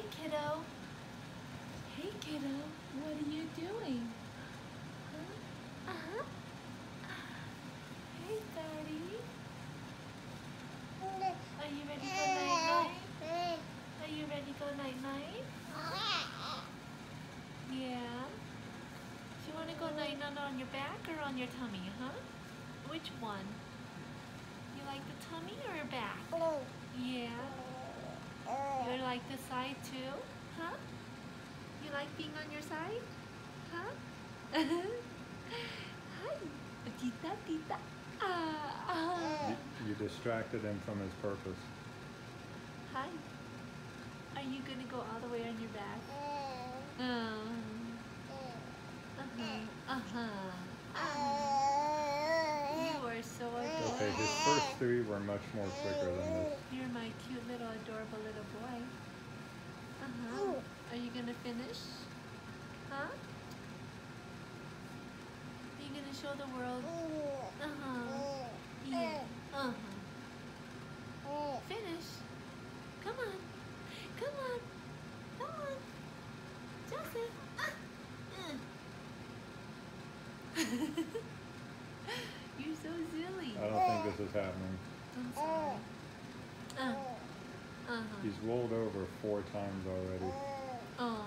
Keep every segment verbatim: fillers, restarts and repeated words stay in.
kiddo. Hey, kiddo. What are you doing? Huh? Uh-huh. Hey, Daddy. Are you ready for night-night? Are you ready for night-night? Yeah. Do you want to go night-night on your back or on your tummy, huh? Which one? You like the tummy or back? Yeah. You like the side too? Huh? You like being on your side? Huh? Hi. Tita, tita. Ah, ah. You, you distracted him from his purpose. Hi. Are you going to go all the way on your back? Uh, uh-huh. Uh-huh. Uh, you are so adorable. Okay, his first three were much more quicker than this. You're my cute little adorable little boy. Uh-huh. Are you going to finish? Huh? Are you going to show the world? Uh-huh. Yeah. Uh-huh. Finish. Come on. Come on. Come on. Joseph. Ah. Uh. You're so silly. I don't think this is happening. I'm sorry. Uh. Uh-huh. He's rolled over four times already. Oh.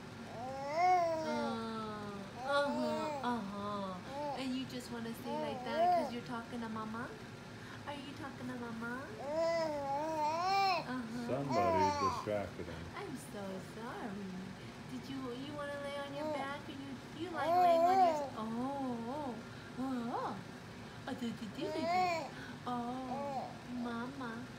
Uh, uh-huh. Uh-huh. And you just want to stay like that because you're talking to Mama? Are you talking to Mama? Uh-huh. Somebody distracted him. I'm so sorry. Did you you want to lay on your back or you you like laying on your oh oh oh oh oh, oh, oh, Mama.